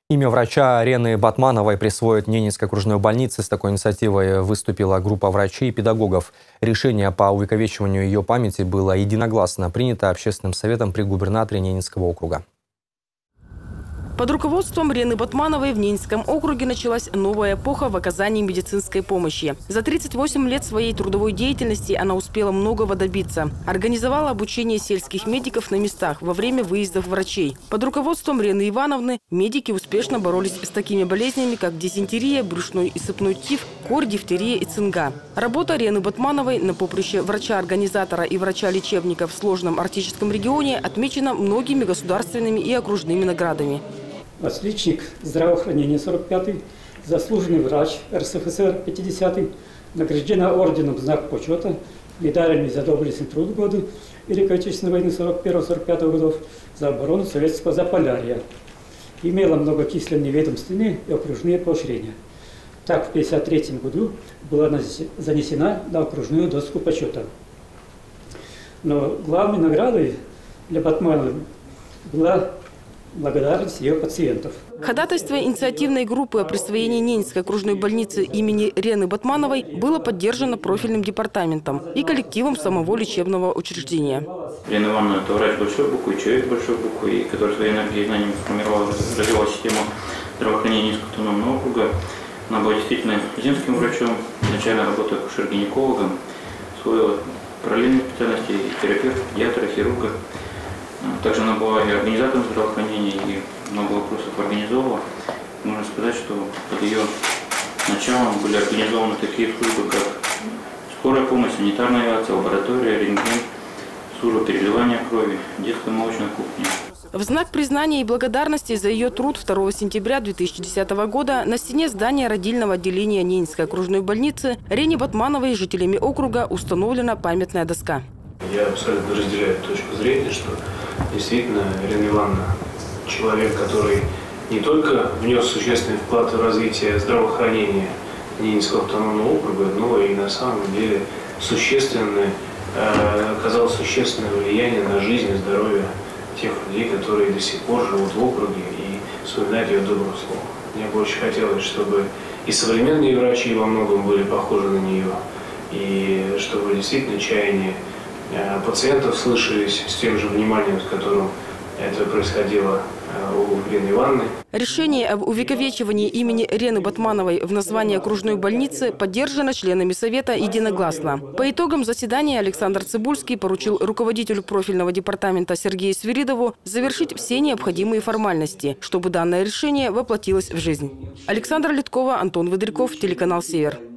Имя врача Рены Батмановой присвоит Ненецкой окружной больнице. С такой инициативой выступила группа врачей и педагогов. Решение по увековечиванию ее памяти было единогласно принято Общественным советом при губернаторе Ненецкого округа. Под руководством Рены Батмановой в Ненецком округе началась новая эпоха в оказании медицинской помощи. За 38 лет своей трудовой деятельности она успела многого добиться. Организовала обучение сельских медиков на местах во время выездов врачей. Под руководством Рены Ивановны медики успешно боролись с такими болезнями, как дизентерия, брюшной и сыпной тиф, корь, дифтерия и цинга. Работа Рены Батмановой на поприще врача-организатора и врача-лечебника в сложном арктическом регионе отмечена многими государственными и окружными наградами. Отличник здравоохранения 45-й, заслуженный врач РСФСР 50-й, награждена орденом «Знак почета», медалями за доблестный труд года Великой Отечественной войны 41-45 годов, за оборону советского Заполярья. Имела многочисленные ведомственные и окружные поощрения. Так, в 1953 году была занесена на окружную доску почета. Но главной наградой для Батмановой была благодарность ее пациентов. Ходатайство инициативной группы о присвоении Ненецкой окружной больницы имени Рены Батмановой было поддержано профильным департаментом и коллективом самого лечебного учреждения. Рена Ивановна – это врач большой буквы, человек большой буквы, и который своей энергией и знаниями сформировал, развивал систему здравоохранения Ненецкого автономного округа. Она была действительно земским врачом, изначально работала акушер-гинекологом, освоила параллельные специальности – терапевт, педиатра, хирурга. Также она была и организатором здравоохранения, и много вопросов организовывала. Можно сказать, что под ее началом были организованы такие службы, как скорая помощь, санитарная авиация, лаборатория, рентген, служба переливания крови, детская молочная кухня. В знак признания и благодарности за ее труд 2 сентября 2010 года на стене здания родильного отделения Ненецкой окружной больницы Рене Батмановой и жителями округа установлена памятная доска. Я абсолютно разделяю точку зрения, что действительно Рена Ивановна человек, который не только внес существенный вклад в развитие здравоохранения Ненецкого автономного округа, но и на самом деле оказал существенное влияние на жизнь и здоровье тех людей, которые до сих пор живут в округе и вспоминают ее доброе слово. Мне бы очень хотелось, чтобы и современные врачи во многом были похожи на нее, и чтобы действительно чаяния пациентов слышались с тем же вниманием, с которым это происходило у Рены Ивановны. Решение об увековечивании имени Рены Батмановой в названии окружной больницы поддержано членами Совета единогласно. По итогам заседания Александр Цибульский поручил руководителю профильного департамента Сергею Свиридову завершить все необходимые формальности, чтобы данное решение воплотилось в жизнь. Александра Литкова, Антон Выдряков, телеканал «Север».